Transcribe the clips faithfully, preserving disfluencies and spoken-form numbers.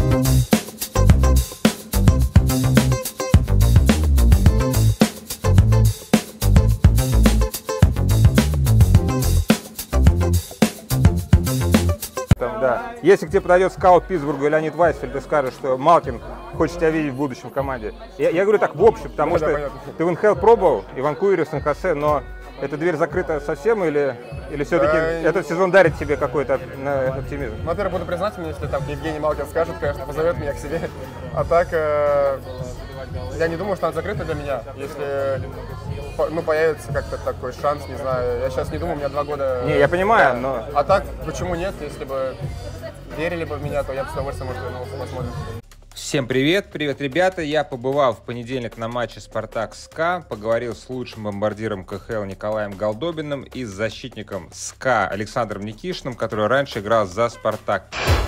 Да. Если к тебе подойдет скаут Питтсбурга Леонид Вайсфельд и скажет, что Малкин хочет тебя видеть в будущем в команде. Я, я говорю так в общем, потому да, что да, ты в эн ха эл пробовал, и в Ванкувере, в Сан-Хосе, но эта дверь закрыта совсем или, или все-таки а, этот сезон дарит тебе какой-то оптимизм? Во-первых, буду признателен, если там Евгений Малкин скажет, конечно, позовет меня к себе. А так, э, я не думаю, что она закрыта для меня. Если ну, появится как-то такой шанс, не знаю. Я сейчас не думаю, у меня два года... Не, я понимаю, да. но... А так, почему нет? Если бы верили бы в меня, то я бы с удовольствием, может, вернулся, посмотрим. Всем привет, привет, ребята. Я побывал в понедельник на матче Спартак-СКА, поговорил с лучшим бомбардиром ка ха эл Николаем Голдобиным и с защитником СКА Александром Никишиным, который раньше играл за Спартак.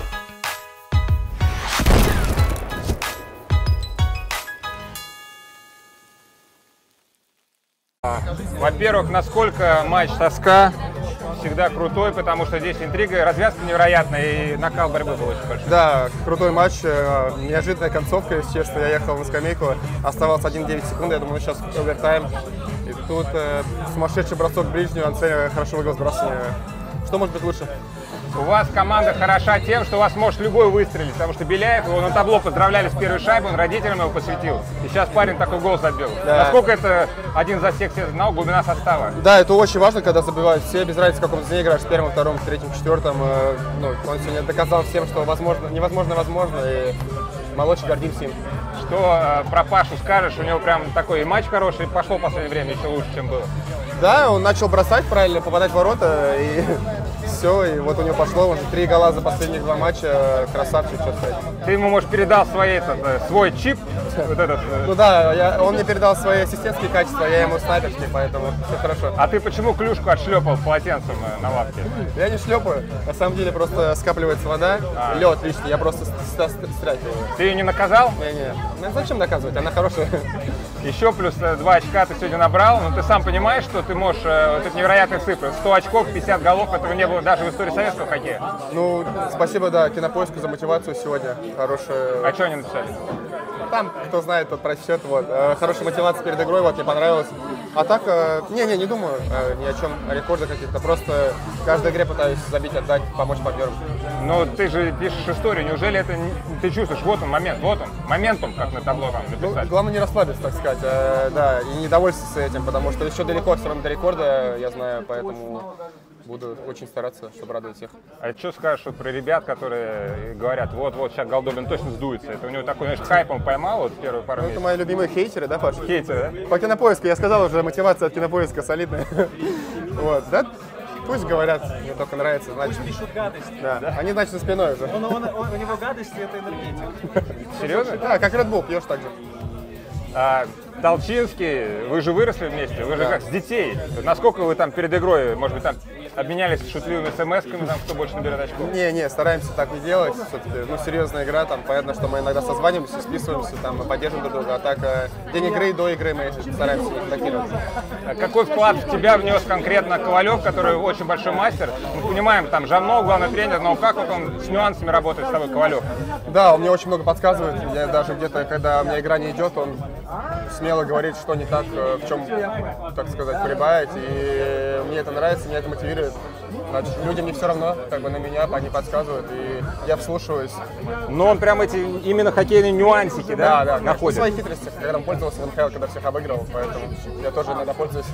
Во-первых, насколько матч со СКА всегда крутой, потому что здесь интрига, развязка невероятная и накал борьбы был очень большой. Да, крутой матч, неожиданная концовка, если честно. Я ехал на скамейку, оставалось один девять секунд, я думаю, сейчас овертайм. И тут э, сумасшедший бросок в ближнюю, Анцель хорошо выиграл сбрасывание. Что может быть лучше? У вас команда хороша тем, что у вас может любой выстрелить, потому что Беляев, его на табло поздравляли с первой шайбой, он родителям его посвятил. И сейчас парень такой гол забил. Да. Насколько это один за всех все знал, глубина состава? Да, это очень важно, когда забивают все, без разницы, в каком звене играешь, в первом, втором, третьем, четвертом. Э, ну, он сегодня доказал всем, что возможно, невозможно, возможно, и мы очень гордимся им. Что э, про Пашу скажешь? У него прям такой и матч хороший, пошло в последнее время еще лучше, чем было. Да, он начал бросать правильно, попадать в ворота, и все, и вот у него пошло, уже три гола за последних два матча, красавчик, что сказать. Ты ему, может, передал свой, этот, свой чип? Вот этот. Ну да, я, он мне передал свои ассистентские качества, я ему снайперские, поэтому все хорошо. А ты почему клюшку отшлепал полотенцем на лавке? Я не шлепаю, на самом деле просто скапливается вода, а. лед лишний, я просто стряхиваю. Ты ее не наказал? Не-не, ну, зачем наказывать, она хорошая. Еще плюс два очка ты сегодня набрал, но ты сам понимаешь, что ты можешь, э, вот это невероятные цифры, сто очков, пятьдесят голов, этого не было даже в истории советского хоккея. Ну, спасибо, да, Кинопоиску за мотивацию сегодня, хорошая. А что они написали? Там, кто знает, тот прочтет, вот. Хорошая мотивация перед игрой, вот, мне понравилось. А так, не-не, не думаю ни о чем, о рекордах каких-то, просто в каждой игре пытаюсь забить, отдать, помочь партнерам. Но ты же пишешь историю, неужели это ты чувствуешь, вот он момент, вот он, моментум, как на табло там написать? Ну, главное не расслабиться, так сказать, да, и не довольствоваться этим, потому что еще далеко все равно до рекорда, я знаю, поэтому буду очень стараться, чтобы радовать всех. А что скажешь вот про ребят, которые говорят, вот-вот, сейчас Голдобин точно сдуется? Это у него такой, знаешь, хайп он поймал вот первые пару ну, месяцев? Это мои любимые хейтеры, да, Паша? Хейтеры, да? По Кинопоиску, я сказал уже, мотивация от Кинопоиска солидная. Вот, да? Пусть говорят, мне только нравится, значит. Пусть пишут гадости. Да. Да. Они, значит, за спиной уже. Он, он, он, у него гадости — это энергетик. Серьезно? Да, как Red Bull, пьешь так же. А, Толчинский, вы же выросли вместе, вы же да. как с детей. Насколько вы там перед игрой, может быть, там обменялись шутливыми смс-ками, там, кто больше наберет очков? Не-не, стараемся так не делать. Все-таки, ну, серьезная игра, там, понятно, что мы иногда созваниваемся, списываемся, там, мы поддерживаем друг друга. А так, день игры и до игры мы стараемся не контактировать. А какой вклад в тебя внес конкретно Ковалев, который очень большой мастер? Мы понимаем, там, Жанно, главный тренер, но как вот он с нюансами работает с тобой, Ковалев? Да, он мне очень много подсказывает. Я даже где-то, когда у меня игра не идет, он смело говорит, что не так, в чем, так сказать, прибавить. И мне это нравится, меня это мотивирует. Значит, людям не все равно, как бы на меня, они подсказывают, и я вслушиваюсь. Но он прям эти именно хоккейные нюансики, да, да, да находит? Да, свои хитрости, когда он пользовался в эн ха эл, когда всех обыгрывал, поэтому я тоже иногда пользуюсь.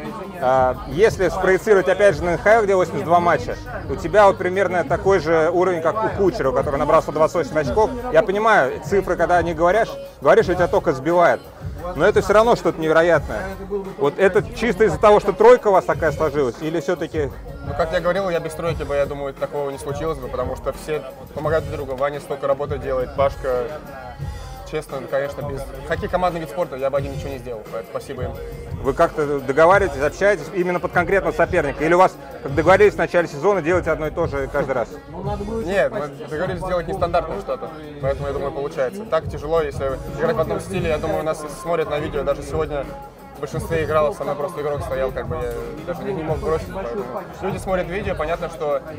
А, если спроецировать опять же на эн ха эл, где восемьдесят два матча, у тебя вот примерно такой же уровень, как у Кучера, который набрал сто двадцать восемь очков. Я понимаю, цифры, когда не говоришь, говоришь, что тебя только сбивает. Но это все равно что-то невероятное. Вот это чисто из-за того, что тройка у вас такая сложилась, или все-таки... Ну, как я говорил, я без тройки бы, я думаю, такого не случилось бы, потому что все помогают друг другу. Ваня столько работы делает, Пашка. Честно, конечно, без... Хоккей — командный вид спорта, я бы один ничего не сделал, поэтому спасибо им. Вы как-то договариваетесь, общаетесь именно под конкретного соперника? Или у вас, как договорились в начале сезона, делаете одно и то же каждый раз? Нет, мы договорились сделать нестандартное что-то, поэтому, я думаю, получается. Так тяжело, если играть в одном стиле, я думаю, нас смотрят на видео, даже сегодня в большинстве играл, со мной просто игрок стоял, как бы я даже не, не мог бросить, поэтому люди смотрят видео, понятно, что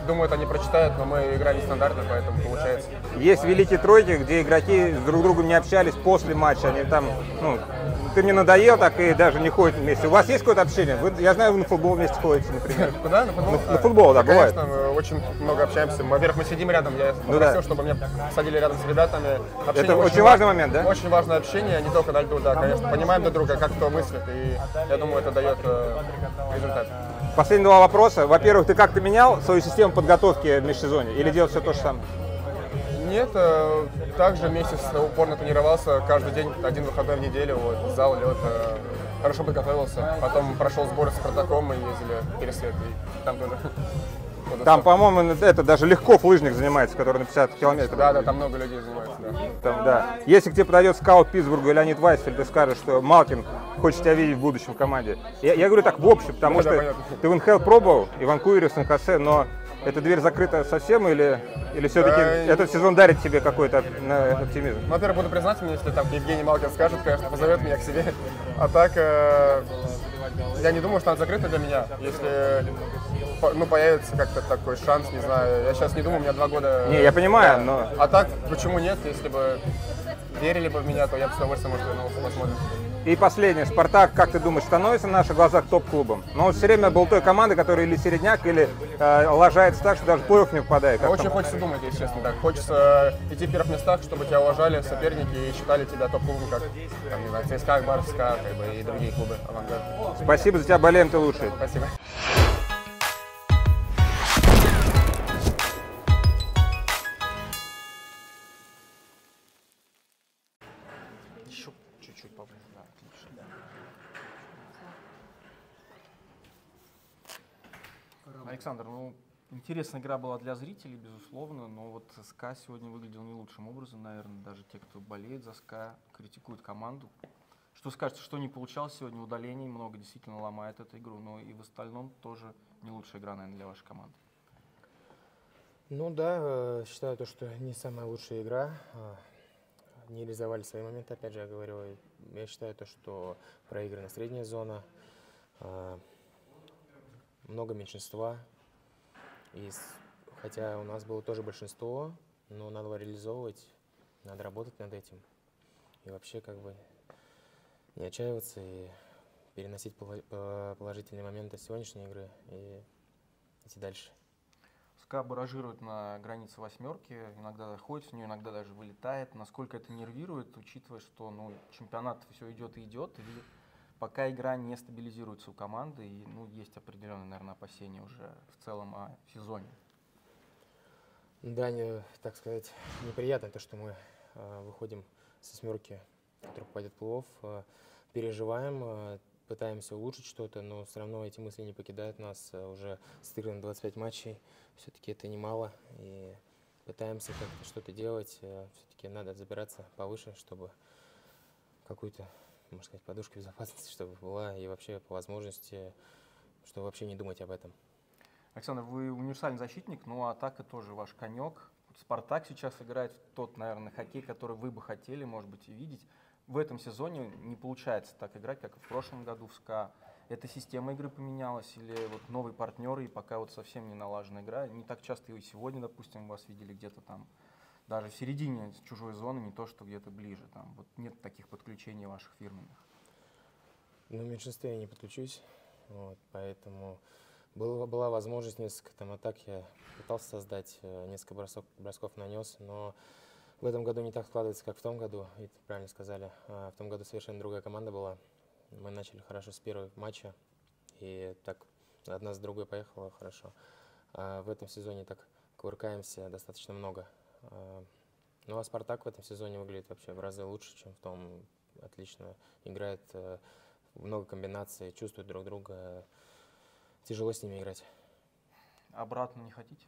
думают, они прочитают, но мы играли нестандартно, поэтому получается. Есть великие тройки, где игроки с друг другом не общались после матча. Они там, ну, ты мне надоел, так и даже не ходят вместе. У вас есть какое-то общение? Вы, я знаю, вы на футбол вместе ходите, например. Куда? На футбол? На, на футбол, да, бывает. Конечно, мы очень много общаемся. Во-первых, мы сидим рядом. Я Ну попросил, да. чтобы меня садили рядом с ребятами. Общение Это очень важный момент, да? Очень важное общение, не только на льду, да, конечно. Понимаем друг друга, как кто мыслит, и я думаю, это дает э, результат. Последние два вопроса. Во-первых, ты как-то менял свою систему подготовки в межсезонье или делал все то же самое? Нет, э, также месяц упорно тренировался, каждый день, один выходной в неделю, вот, зал, лед, э, хорошо подготовился. Потом прошел сборы с Спартаком, мы ездили в Пересвет, и там тоже. Там, по-моему, это даже Легков лыжник занимается, который на пятьдесят километров. Да, да, там много людей занимается, да. Там, да. Если к тебе подойдет скаут Питтсбурга Леонид Вайсфельд и скажет, что Малкин хочет тебя видеть в будущем в команде. Я, я говорю так в общем, потому Да, что да, понятно. ты в эн ха эл пробовал, и в Ванкувере, в Сан-Хосе, но эта дверь закрыта совсем или, или все-таки Да, этот сезон дарит тебе какой-то оптимизм? Ну, во-первых, буду признателен, если там Евгений Малкин скажет, конечно, позовет меня к себе. А так, э, я не думаю, что она закрыта для меня. Если ну, появится как-то такой шанс, не знаю. Я сейчас не думаю, у меня два года... Не, я понимаю, да. но... А так, почему нет? Если бы верили бы в меня, то я бы с удовольствием, может, вернулся, посмотрим. И последнее. «Спартак», как ты думаешь, становится в наших глазах топ-клубом? Но он все время был той командой, которая или середняк, или э, лажается так, что даже в плей-офф не попадает. Как Очень там? хочется думать, если честно, так. Хочется идти в первых местах, чтобы тебя уважали соперники и считали тебя топ-клубом, как, там, не знаю, ЦСКА, Барска, как бы, и другие клубы «Авангард». Спасибо за тебя, болеем, ты лучший. Спасибо. Еще чуть-чуть поближе, да, отлично. Александр, ну, интересная игра была для зрителей, безусловно, но вот СКА сегодня выглядел не лучшим образом, наверное, даже те, кто болеет за СКА, критикуют команду. Что скажете, что не получалось сегодня, удалений много действительно ломает эту игру, но и в остальном тоже не лучшая игра, наверное, для вашей команды. Ну да, считаю то, что не самая лучшая игра. Не реализовали свои моменты, опять же, я говорю. Я считаю то, что проиграна средняя зона, много меньшинства. И хотя у нас было тоже большинство, но надо было реализовывать, надо работать над этим. И вообще как бы не отчаиваться и переносить положительные моменты сегодняшней игры и идти дальше. СКА баражирует на границе восьмерки, иногда ходит в нее, иногда даже вылетает. Насколько это нервирует, учитывая, что ну, чемпионат все идет и идет, и пока игра не стабилизируется у команды, и ну, есть определенные, наверное, опасения уже в целом о сезоне. Да, не, так сказать, неприятно то, что мы э, выходим с восьмерки, который попадет в плей-офф, э, переживаем, э, пытаемся улучшить что-то, но все равно эти мысли не покидают нас. Э, уже сыграно двадцать пять матчей, все-таки это немало, и пытаемся как-то что-то делать. Э, все-таки надо забираться повыше, чтобы какую-то, можно сказать, подушку безопасности, чтобы была, и вообще по возможности, чтобы вообще не думать об этом. Александр, вы универсальный защитник, но атака тоже ваш конек. «Спартак» сейчас играет в тот, наверное, хоккей, который вы бы хотели, может быть, и видеть. В этом сезоне не получается так играть, как и в прошлом году в СКА. Эта система игры поменялась или вот новые партнеры, и пока вот совсем не налажена игра? Не так часто и сегодня, допустим, вас видели где-то там, даже в середине чужой зоны, не то, что где-то ближе. Там вот нет таких подключений ваших фирменных. Ну, в меньшинстве я не подключусь, вот, поэтому... Была, была возможность несколько там атак, я пытался создать, несколько бросок, бросков нанес, но в этом году не так складывается, как в том году, и правильно сказали. А в том году совершенно другая команда была. Мы начали хорошо с первого матча, и так одна с другой поехала хорошо. А в этом сезоне так кувыркаемся достаточно много. А, ну а «Спартак» в этом сезоне выглядит вообще в разы лучше, чем в том. Отлично играет, много комбинаций, чувствуют друг друга. Тяжело с ними играть. Обратно не хотите?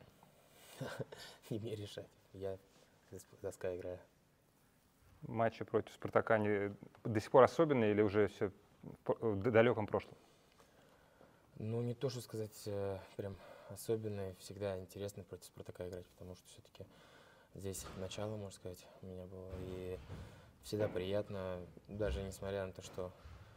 Не мне решать. Я за СКА играю. Матчи против «Спартака» они до сих пор особенные или уже все в далеком прошлом? Ну, не то, что сказать, прям особенные. Всегда интересно против «Спартака» играть, потому что все-таки здесь начало, можно сказать, у меня было. И всегда приятно, даже несмотря на то, что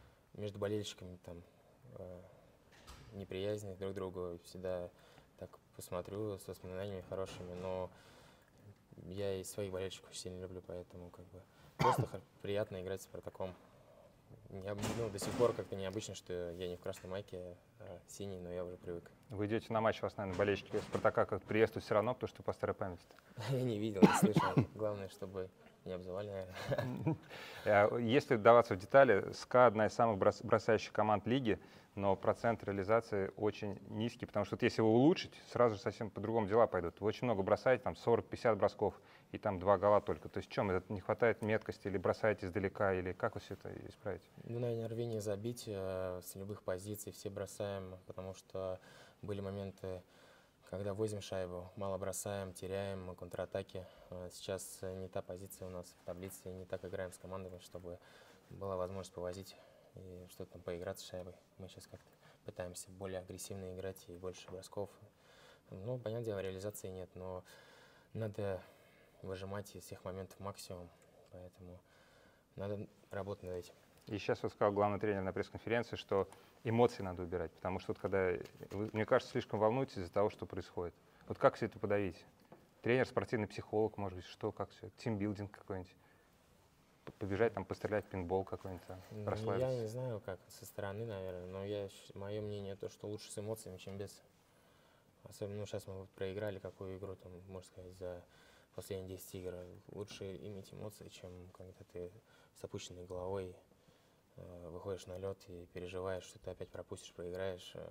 между болельщиками там неприязни друг к другу, всегда так посмотрю с воспоминаниями хорошими, но я и своих болельщиков очень сильно люблю, поэтому как бы просто х- приятно играть с Спартаком. Необ- ну, до сих пор как-то необычно, что я не в красной майке, а синий, но я уже привык. Вы идете на матч, у вас, наверное, болельщики Спартака как приветствуют все равно, потому что по старой памяти. Я не видел, не слышал. Главное, чтобы не обзывали, наверное. Э, Если вдаваться в детали, СКА одна из самых брос- бросающих команд лиги, но процент реализации очень низкий, потому что вот если его улучшить, сразу же совсем по-другому дела пойдут. Вы очень много бросаете, там сорок-пятьдесят бросков, и там два гола только. То есть в чем это? Не хватает меткости, или бросаете издалека, или как вы все это исправите? Ну, наверное, рвение забить э, с любых позиций, все бросаем, потому что были моменты, когда возим шайбу, мало бросаем, теряем, мы контратаки. Э, Сейчас э, не та позиция у нас в таблице, не так играем с командами, чтобы была возможность повозить и что-то там поиграть с шайбой. Мы сейчас как-то пытаемся более агрессивно играть и больше бросков. Ну, понятное дело, реализации нет, но надо выжимать из всех моментов максимум, поэтому надо работать над этим. И сейчас вот сказал главный тренер на пресс-конференции, что эмоции надо убирать, потому что вот когда, вы, мне кажется, слишком волнуетесь из-за того, что происходит. Вот как все это подавить? Тренер, спортивный психолог, может быть, что, как все? Тимбилдинг какой-нибудь? П- Побежать там, пострелять в пинбол какой-нибудь, там, Ну, расслабиться? я не знаю, как со стороны, наверное, но я, мое мнение то, что лучше с эмоциями, чем без. Особенно, ну, сейчас мы вот проиграли какую игру, там, можно сказать, за последние десять игр. Лучше иметь эмоции, чем когда ты с опущенной головой э, выходишь на лед и переживаешь, что ты опять пропустишь, проиграешь. Э,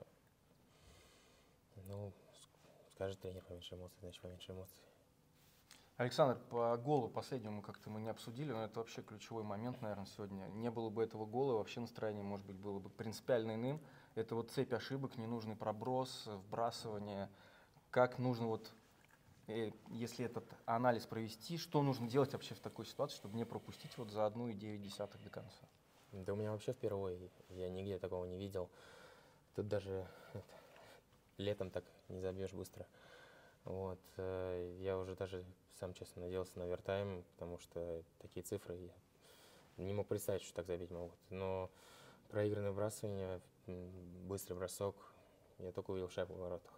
ну, с- скажет тренер поменьше эмоций, значит поменьше эмоций. Александр, по голу последнему как-то мы не обсудили, но это вообще ключевой момент, наверное, сегодня. Не было бы этого гола, вообще настроение, может быть, было бы принципиально иным. Это вот цепь ошибок, ненужный проброс, вбрасывание. Как нужно вот, э, если этот анализ провести, что нужно делать вообще в такой ситуации, чтобы не пропустить вот за одну и девять десятых до конца? Да у меня вообще впервые, я нигде такого не видел. Тут даже это, летом так не забьешь быстро. Вот, э, я уже даже сам, честно, надеялся на овертайм, потому что такие цифры я не мог представить, что так забить могут. Но проигранное выбрасывание, м, быстрый бросок, я только увидел шайбу в воротах.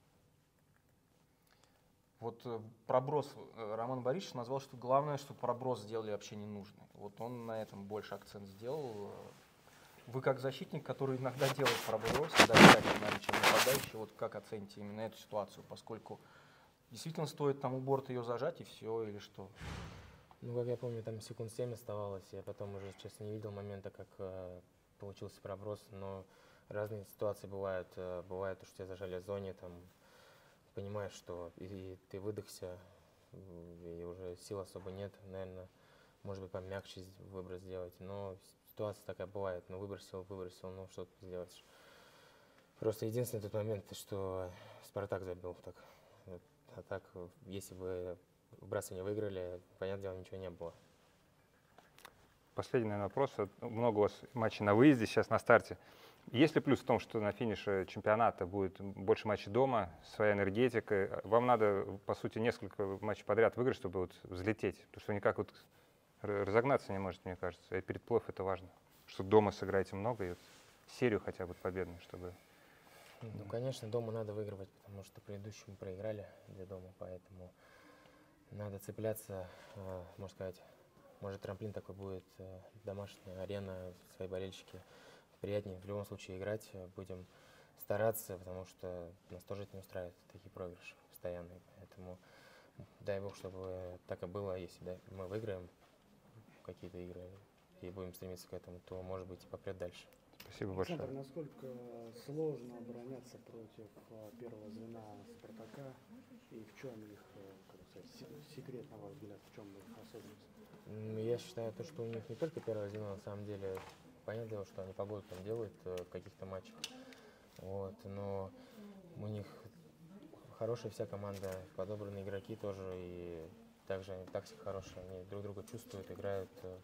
Вот э, проброс, э, Роман Борисович назвал, что главное, что проброс сделали вообще ненужный. Вот он на этом больше акцент сделал. Вы как защитник, который иногда делает проброс, да, наверное, чем нападающий, вот как оцените именно эту ситуацию, поскольку действительно стоит там у борта ее зажать и все, или что? Ну, как я помню, там секунд семь оставалось, я потом уже, честно, не видел момента, как э, получился проброс, но разные ситуации бывают. Э, бывает, что тебя зажали в зоне, там, понимаешь, что и, и ты выдохся, м, и уже сил особо нет, наверное, может быть, помягче с- выброс сделать, но ситуация такая бывает, ну, выбросил, выбросил, ну, что ты сделаешь. Просто единственный тот момент, что Спартак забил так. Вот. А так, э, если бы вбрасывание выиграли, понятное дело, ничего не было. Последний, наверное, вопрос. Вот много у вас матчей на выезде сейчас на старте. Есть ли плюс в том, что на финише чемпионата будет больше матчей дома, своя энергетика? Вам надо, по сути, несколько матчей подряд выиграть, чтобы вот взлететь. Потому что никак вот р- разогнаться не может, мне кажется. И перед плей-офф это важно. Что дома сыграете много, и вот серию хотя бы победную, чтобы... Ну, конечно, дома надо выигрывать, потому что предыдущую мы проиграли для дома, поэтому надо цепляться, э, можно сказать, может, трамплин такой будет, э, домашняя арена, свои болельщики. Приятнее в любом случае играть, э, будем стараться, потому что нас тоже это не устраивает, такие проигрыши постоянные. Поэтому дай бог, чтобы так и было, если да, мы выиграем какие-то игры и будем стремиться к этому, то, может быть, и попрет дальше. Спасибо Александр, большое. насколько сложно обороняться против э, первого звена Спартака и в чем их, э, как сказать, се- секрет, на ваш взгляд, в чем их особенность? М, Я считаю, то, что у них не только первое звено, на самом деле, понятное дело, что они погоду там делают э, в каких-то матчах, вот, но у них хорошая вся команда, подобранные игроки тоже, и также они тактика хорошая, они друг друга чувствуют, играют э,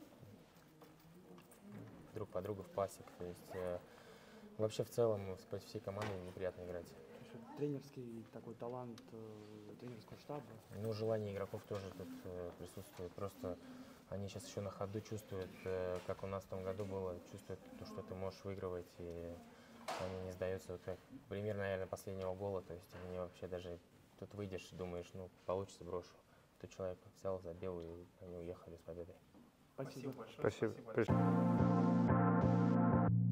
друг по другу в пасик, то есть э, вообще в целом против всей команды неприятно играть. То есть вот тренерский такой талант э, тренерского штаба. Ну, желание игроков тоже тут э, присутствует. Просто они сейчас еще на ходу чувствуют, э, как у нас в том году было, чувствуют, то, что ты можешь выигрывать. И они не сдаются. Вот как пример, наверное, последнего гола. То есть они вообще даже тут выйдешь, думаешь, ну, получится, брошу. Тут человек взял, забил, и они уехали с победой. Спасибо. Спасибо большое. Спасибо. Спасибо.